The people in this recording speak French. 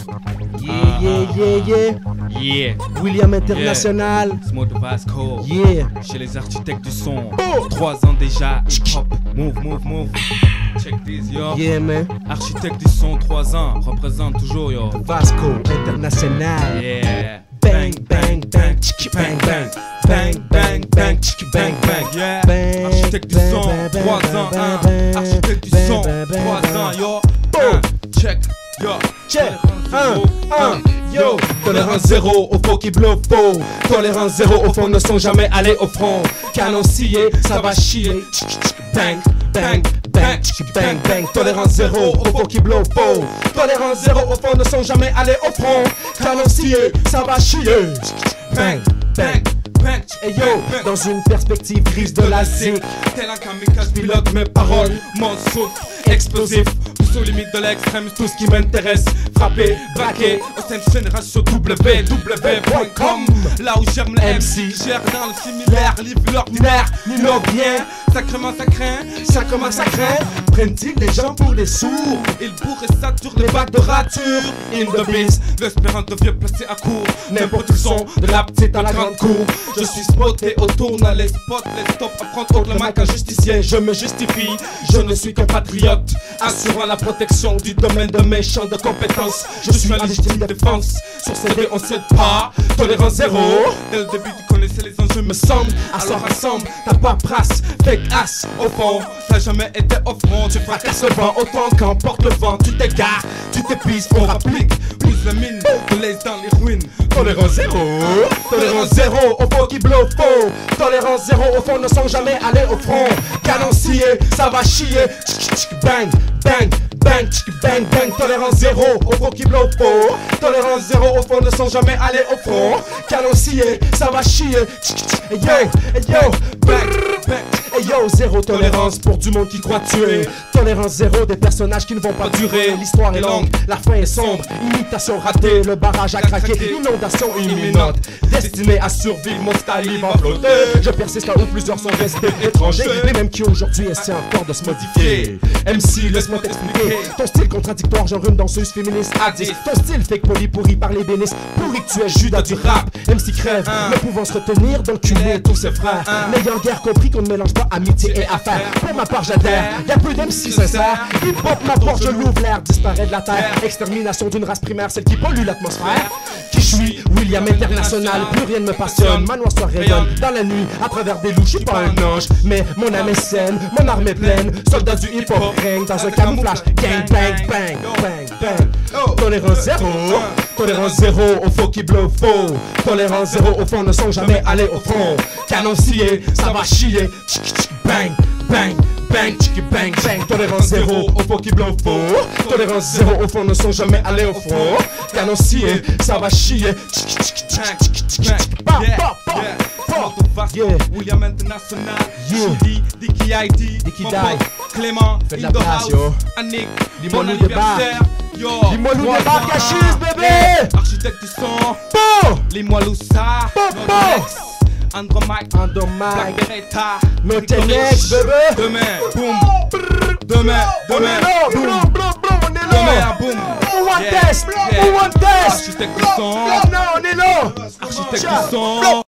Yeah. William International. Smooth Vasco. Yeah. Chez les architectes du son. 3 ans déjà. Hip-hop. Move. Check this, yo. Yeah, man. Architecte du son, 3 ans. Représente toujours, yo. Vasco International. Yeah. Bang, bang, bang, chiki, bang, bang. Bang, bang, bang, chiki, bang, bang. Yeah. Bang, Architecte du bang, son, bang, 3 bang, ans. bang, Hein. bang. Architecte du Bang, son, bang, bang, 3 bang. ans, yo. Boom. Check, yo. Check, yo. Tolérance zéro au faux qui blow faux. Tolérance zéro au fond ne sont jamais allés au front. Canon scié, ça va chier. Bang, bang, bang, bang, bang. Tolérance zéro au faux qui blow faux. Tolérance zéro au fond ne sont jamais allés au front. Canon scié, ça va chier. Bang, bang. Hey yo, dans une perspective grise de la zik, tel un kamikaze, pilote mes paroles, mon souffle explosif, pousse aux limites de l'extrême, tout ce qui m'intéresse, frapper, braquer, Ostension ratio www.com, là où germe le MC, gère dans le similaire, livre l'ordinaire, n'innovent rien, sacrément ça craint, ça commence à craindre. Prennent-ils des gens pour des sourds? ils bourrent et saturent les bacs de rature, in the biz, l'espérance de vieux placé à court, N'importe où son de la petite dans la grande cour. je suis spoté autour dans les spots, les stops, apprendre autre le mic à justicier, je me justifie, je ne suis qu'un patriote, assurant la protection du domaine de mes champs de compétences, je suis en légitime défense, sur CD on cède pas, tolérance zéro, dès le début tu connaissais les enjeux me semble, alors ensemble, ta paperasse, fake ass, au fond, t'as jamais été au front, tu fracasses le vent, autant qu'emporte le vent, tu t'égares, tu t'épuises, on rapplique, plus la mine, te laisse dans les ruines, Tolérance zéro, tolérance zéro au faux qui blow faux. Tolérance zéro au fond ne sont jamais allés au front. Canon scié, ça va chier. Bang, bang, bang, bang, bang. Tolérance zéro au faux qui blow faux. Tolérance zéro au fond ne sont jamais allés au front. Canon scié, ça va chier. Hey yo, bang, bang. Hey yo, zéro tolérance pour du monde qui croit tuer. Tolérance zéro des personnages qui ne vont pas durer. L'histoire est longue, la fin est sombre. Imitation ratée, le barrage a craqué. Inondation imminente, destinée à survivre, mon style va flotter. Je persiste là où plusieurs sont restés étrangers. Les mêmes qui aujourd'hui essaient encore de se modifier. MC, laisse-moi t'expliquer. Ton style contradictoire, genre une danseuse féministe addict. Ton style fake poli pourri par les bénisses. Pourri que tu es Judas du rap. MC crève, ne pouvant se retenir d'enculer tous ses frères. N'ayant guère compris qu'on ne mélange pas amitié et affaires. Pour ma part j'adhère, y'a plus d'MC sincère. Hip hop m'apporte, je l'ouvre, l'air disparaît de la terre. Extermination d'une race primaire, celle qui pollue l'atmosphère. Qui je suis, William International, plus rien ne me passionne. Ma noix soit rayonne dans la nuit, à travers des loups, je suis pas un ange. Mais mon âme est saine, mon arme est pleine. Soldat du hip hop règne dans un camouflage. Gang, bang, bang, bang, bang. Tolérance zéro, tolérance zéro au faux qui blow faux. Tolérance zéro au fond ne sont jamais allés au front. Canon scié, ça va chier. Bang, bang. Bang, chiki, bang, bang. Tolérance zéro au faux qui blow faux. Tolérance zéro au fond ne sont jamais allés au front. Canon scié, ça va chier. William International, Yeah. Chidi, Dicky ID, Dicky mon Die. pote Clément, Fais de la in the place, house, yo. Annick, Dis-moi bon nous des barres. anniversaire, yo. Dis-moi nous des 3 barres, ans, Cachis, bébé. Architecte du son, Bon, Lis-moi Loussa, Bon. Andromaque, Endomag, Black Beretta, Notenex, bébé. Demain, boum. Demain, On est là, boum. on est Demain, là. boum. On Yeah, test, yeah. on test. Architecte du son, Non, on est là. architecte du son.